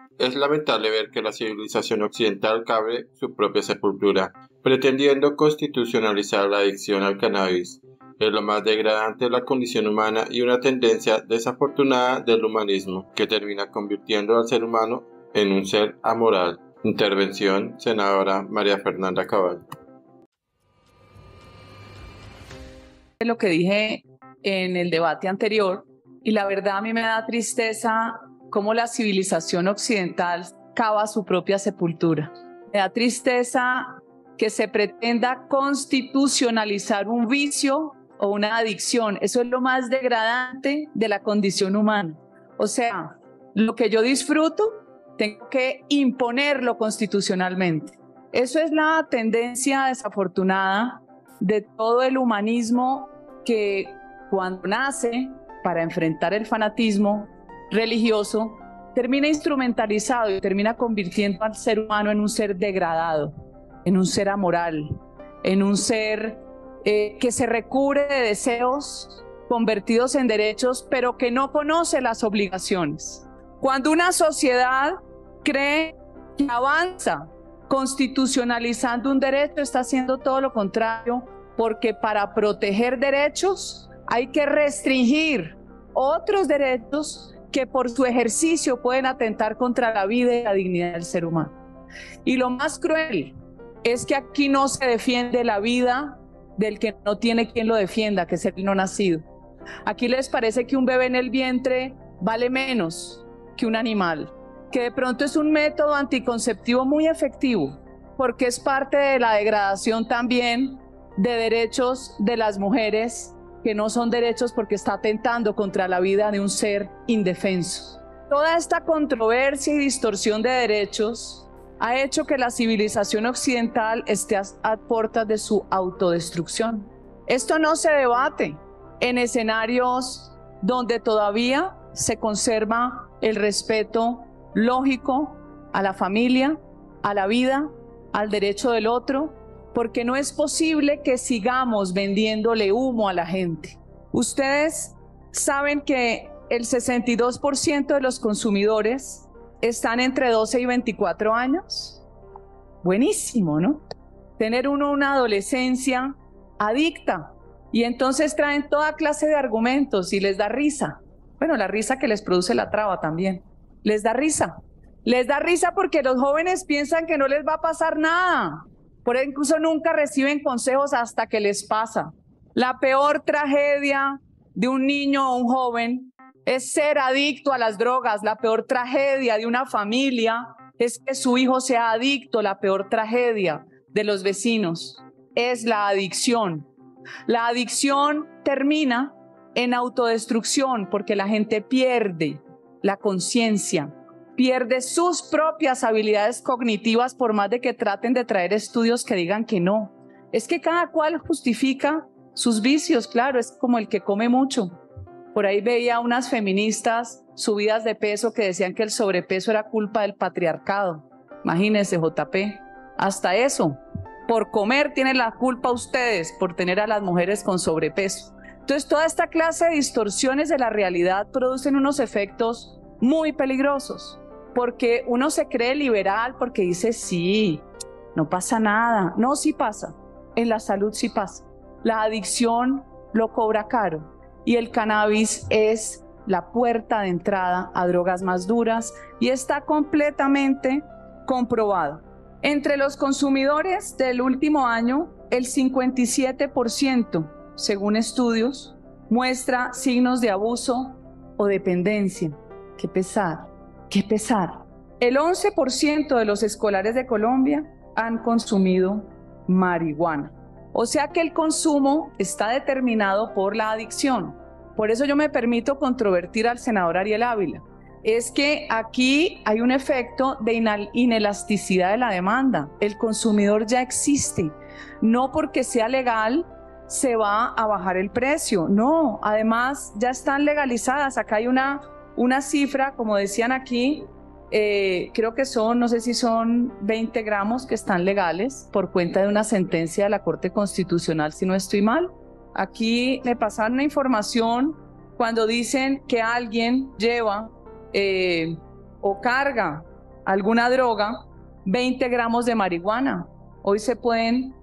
Es lamentable ver que la civilización occidental cabe su propia sepultura, pretendiendo constitucionalizar la adicción al cannabis. Es lo más degradante de la condición humana y una tendencia desafortunada del humanismo, que termina convirtiendo al ser humano en un ser amoral. Intervención, senadora María Fernanda Cabal. Lo que dije en el debate anterior, y la verdad a mí me da tristeza cómo la civilización occidental cava su propia sepultura. Me da tristeza que se pretenda constitucionalizar un vicio o una adicción. Eso es lo más degradante de la condición humana. O sea, lo que yo disfruto, tengo que imponerlo constitucionalmente. Eso es la tendencia desafortunada de todo el humanismo que cuando nace para enfrentar el fanatismo religioso, termina instrumentalizado y termina convirtiendo al ser humano en un ser degradado, en un ser amoral, en un ser que se recubre de deseos convertidos en derechos, pero que no conoce las obligaciones. Cuando una sociedad cree que avanza constitucionalizando un derecho, está haciendo todo lo contrario, porque para proteger derechos hay que restringir otros derechos que por su ejercicio pueden atentar contra la vida y la dignidad del ser humano. Y lo más cruel es que aquí no se defiende la vida del que no tiene quien lo defienda, que es el no nacido. Aquí les parece que un bebé en el vientre vale menos que un animal, que de pronto es un método anticonceptivo muy efectivo, porque es parte de la degradación también de derechos de las mujeres, que no son derechos porque está atentando contra la vida de un ser indefenso. Toda esta controversia y distorsión de derechos ha hecho que la civilización occidental esté a puertas de su autodestrucción. Esto no se debate en escenarios donde todavía se conserva el respeto lógico a la familia, a la vida, al derecho del otro, porque no es posible que sigamos vendiéndole humo a la gente. Ustedes saben que el 62% de los consumidores están entre 12 y 24 años. Buenísimo, ¿no? Tener una adolescencia adicta, y entonces traen toda clase de argumentos y les da risa. Bueno, la risa que les produce la traba también. Les da risa. Les da risa porque los jóvenes piensan que no les va a pasar nada. Por eso incluso nunca reciben consejos hasta que les pasa. La peor tragedia de un niño o un joven es ser adicto a las drogas. La peor tragedia de una familia es que su hijo sea adicto. La peor tragedia de los vecinos es la adicción. La adicción termina en autodestrucción porque la gente pierde la conciencia, pierde sus propias habilidades cognitivas, por más de que traten de traer estudios que digan que no. Es que cada cual justifica sus vicios, claro, es como el que come mucho. Por ahí veía unas feministas subidas de peso que decían que el sobrepeso era culpa del patriarcado. Imagínense, JP, hasta eso. Por comer tienen la culpa ustedes, por tener a las mujeres con sobrepeso. Entonces, toda esta clase de distorsiones de la realidad producen unos efectos muy peligrosos, porque uno se cree liberal porque dice, sí, no pasa nada. No, sí pasa. En la salud sí pasa. La adicción lo cobra caro y el cannabis es la puerta de entrada a drogas más duras y está completamente comprobado. Entre los consumidores del último año, el 57%, según estudios, muestra signos de abuso o dependencia. ¡Qué pesar! ¡Qué pesar! El 11% de los escolares de Colombia han consumido marihuana. O sea que el consumo está determinado por la adicción. Por eso yo me permito controvertir al senador Ariel Ávila. Es que aquí hay un efecto de inelasticidad de la demanda. El consumidor ya existe. No porque sea legal se va a bajar el precio. No, además ya están legalizadas. Acá hay una cifra, como decían aquí, creo que son, no sé si son 20 gramos que están legales por cuenta de una sentencia de la Corte Constitucional, si no estoy mal. Aquí me pasaron una información cuando dicen que alguien lleva o carga alguna droga, 20 gramos de marihuana. Hoy se pueden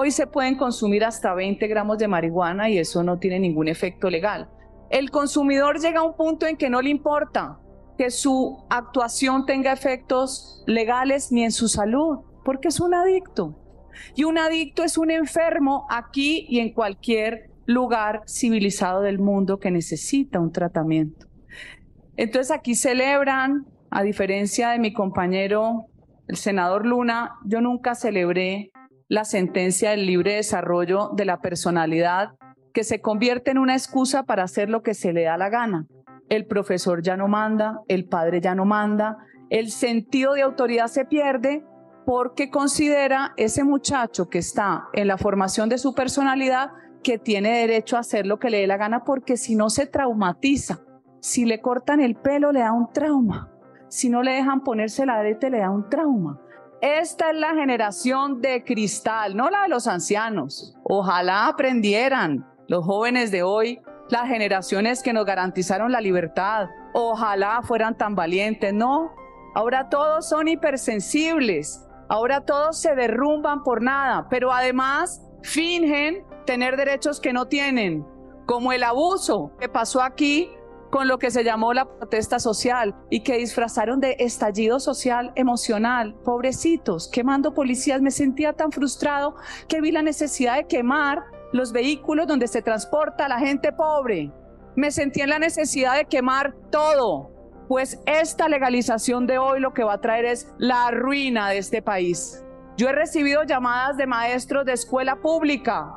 consumir hasta 20 gramos de marihuana y eso no tiene ningún efecto legal. El consumidor llega a un punto en que no le importa que su actuación tenga efectos legales ni en su salud, porque es un adicto. Y un adicto es un enfermo aquí y en cualquier lugar civilizado del mundo que necesita un tratamiento. Entonces aquí celebran, a diferencia de mi compañero, el senador Luna, yo nunca celebré la sentencia del libre desarrollo de la personalidad que se convierte en una excusa para hacer lo que se le da la gana. El profesor ya no manda, el padre ya no manda, el sentido de autoridad se pierde porque considera ese muchacho que está en la formación de su personalidad que tiene derecho a hacer lo que le dé la gana porque si no se traumatiza. Si le cortan el pelo le da un trauma, si no le dejan ponerse el arete le da un trauma. Esta es la generación de cristal, no la de los ancianos. Ojalá aprendieran los jóvenes de hoy, las generaciones que nos garantizaron la libertad. Ojalá fueran tan valientes, no. Ahora todos son hipersensibles, ahora todos se derrumban por nada, pero además fingen tener derechos que no tienen, como el abuso que pasó aquí con lo que se llamó la protesta social y que disfrazaron de estallido social emocional. Pobrecitos, quemando policías. Me sentía tan frustrado que vi la necesidad de quemar los vehículos donde se transporta a la gente pobre. Me sentí en la necesidad de quemar todo, pues esta legalización de hoy lo que va a traer es la ruina de este país. Yo he recibido llamadas de maestros de escuela pública,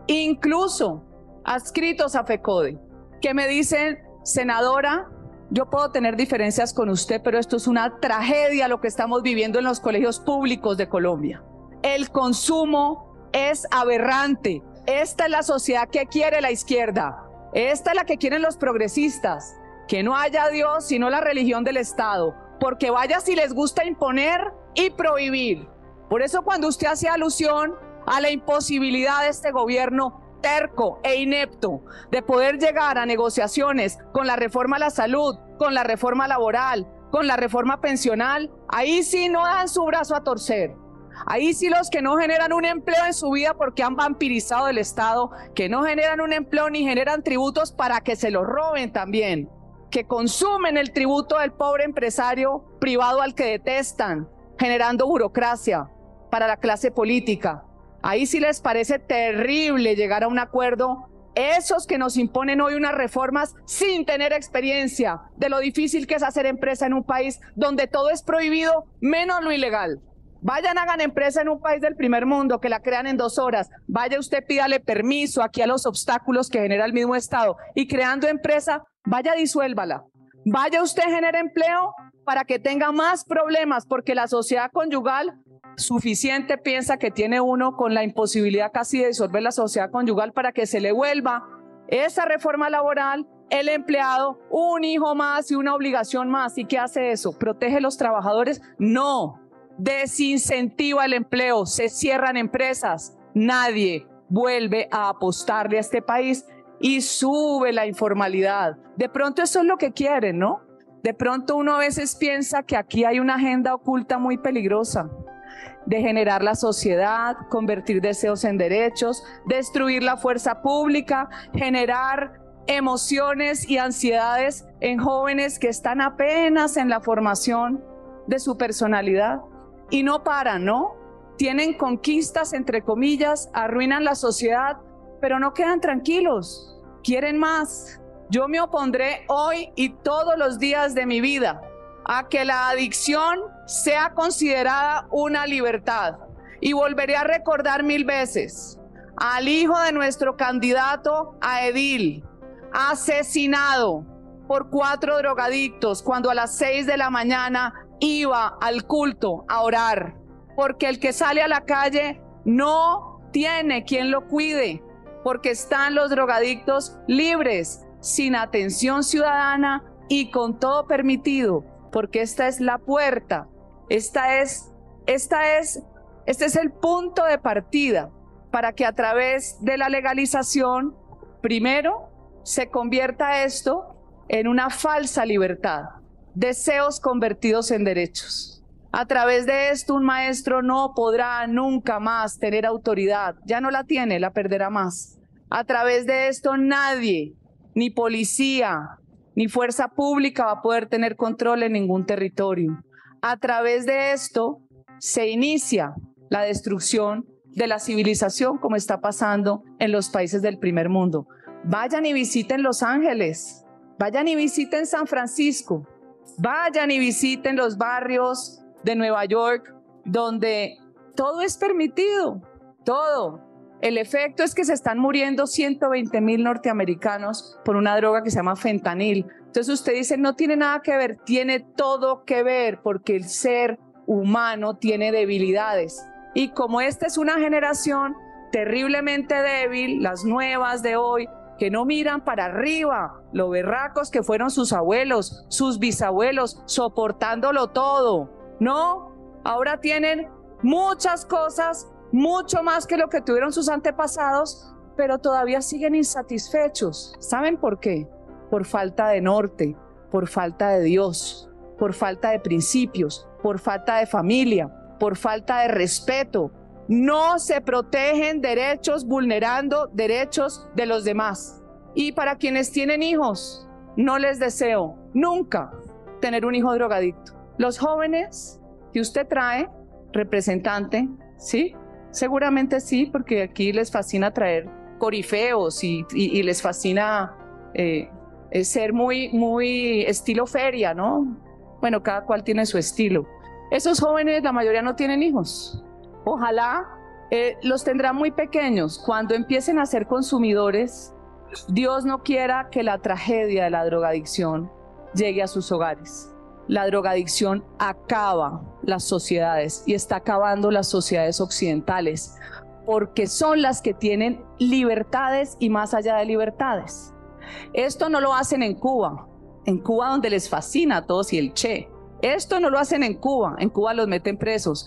incluso adscritos a FECODE, que me dicen: senadora, yo puedo tener diferencias con usted, pero esto es una tragedia lo que estamos viviendo en los colegios públicos de Colombia. El consumo es aberrante. Esta es la sociedad que quiere la izquierda. Esta es la que quieren los progresistas. Que no haya Dios sino la religión del Estado. Porque vaya si les gusta imponer y prohibir. Por eso cuando usted hace alusión a la imposibilidad de este gobierno terco e inepto de poder llegar a negociaciones con la reforma a la salud, con la reforma laboral, con la reforma pensional, ahí sí no dan su brazo a torcer. Ahí sí los que no generan un empleo en su vida porque han vampirizado el Estado, que no generan un empleo ni generan tributos para que se los roben también, que consumen el tributo del pobre empresario privado al que detestan, generando burocracia para la clase política. Ahí sí les parece terrible llegar a un acuerdo, esos que nos imponen hoy unas reformas sin tener experiencia de lo difícil que es hacer empresa en un país donde todo es prohibido, menos lo ilegal. Vayan, hagan empresa en un país del primer mundo, que la crean en 2 horas. Vaya usted, pídale permiso aquí a los obstáculos que genera el mismo Estado. Y creando empresa, vaya, disuélvala. Vaya usted, genere empleo para que tenga más problemas, porque la sociedad conyugal suficiente piensa que tiene uno con la imposibilidad casi de disolver la sociedad conyugal para que se le vuelva esa reforma laboral, el empleado, un hijo más y una obligación más. ¿Y qué hace eso? ¿Protege a los trabajadores? No. Desincentiva el empleo, se cierran empresas, nadie vuelve a apostarle a este país y sube la informalidad. De pronto eso es lo que quieren, ¿no? De pronto uno a veces piensa que aquí hay una agenda oculta muy peligrosa de generar la sociedad, convertir deseos en derechos, destruir la fuerza pública, generar emociones y ansiedades en jóvenes que están apenas en la formación de su personalidad. Y no paran, ¿no? Tienen conquistas, entre comillas, arruinan la sociedad, pero no quedan tranquilos, quieren más. Yo me opondré hoy y todos los días de mi vida a que la adicción sea considerada una libertad. Y volveré a recordar 1000 veces al hijo de nuestro candidato a edil, asesinado por 4 drogadictos cuando a las 6 de la mañana iba al culto a orar, porque el que sale a la calle no tiene quien lo cuide, porque están los drogadictos libres, sin atención ciudadana y con todo permitido, porque esta es la puerta, este es el punto de partida para que a través de la legalización, primero, se convierta esto en una falsa libertad, deseos convertidos en derechos. A través de esto, un maestro no podrá nunca más tener autoridad. Ya no la tiene, la perderá más. A través de esto, nadie, ni policía, ni fuerza pública va a poder tener control en ningún territorio. A través de esto, se inicia la destrucción de la civilización, como está pasando en los países del primer mundo. Vayan y visiten Los Ángeles, vayan y visiten San Francisco, vayan y visiten los barrios de Nueva York, donde todo es permitido, todo. El efecto es que se están muriendo 120,000 norteamericanos por una droga que se llama fentanil. Entonces usted dice, no tiene nada que ver, tiene todo que ver, porque el ser humano tiene debilidades. Y como esta es una generación terriblemente débil, las nuevas de hoy, que no miran para arriba, lo berracos que fueron sus abuelos, sus bisabuelos, soportándolo todo. No, ahora tienen muchas cosas, mucho más que lo que tuvieron sus antepasados, pero todavía siguen insatisfechos. ¿Saben por qué? Por falta de norte, por falta de Dios, por falta de principios, por falta de familia, por falta de respeto. No se protegen derechos vulnerando derechos de los demás. Y para quienes tienen hijos, no les deseo nunca tener un hijo drogadicto. Los jóvenes que usted trae, representante, ¿sí? Seguramente sí, porque aquí les fascina traer corifeos y les fascina ser muy estilo feria, ¿no? Bueno, cada cual tiene su estilo. Esos jóvenes, la mayoría no tienen hijos. Ojalá los tendrán muy pequeños. Cuando empiecen a ser consumidores, Dios no quiera que la tragedia de la drogadicción llegue a sus hogares. La drogadicción acaba las sociedades y está acabando las sociedades occidentales, porque son las que tienen libertades y más allá de libertades. Esto no lo hacen en Cuba donde les fascina a todos y el Che. Esto no lo hacen en Cuba los meten presos.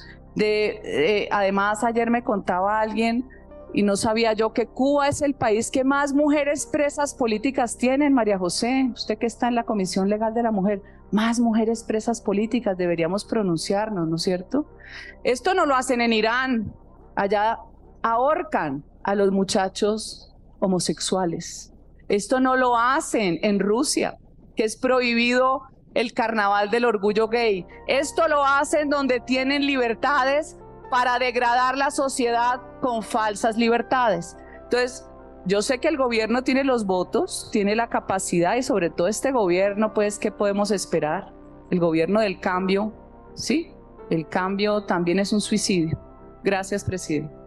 Además, ayer me contaba alguien, y no sabía yo, que Cuba es el país que más mujeres presas políticas tienen. María José, usted que está en la Comisión Legal de la Mujer, más mujeres presas políticas, deberíamos pronunciarnos, ¿no es cierto? Esto no lo hacen en Irán, allá ahorcan a los muchachos homosexuales. Esto no lo hacen en Rusia, que es prohibido el carnaval del orgullo gay. Esto lo hacen donde tienen libertades para degradar la sociedad con falsas libertades. Entonces, yo sé que el gobierno tiene los votos, tiene la capacidad, y sobre todo este gobierno, pues, ¿qué podemos esperar? El gobierno del cambio, sí, el cambio también es un suicidio. Gracias, presidente.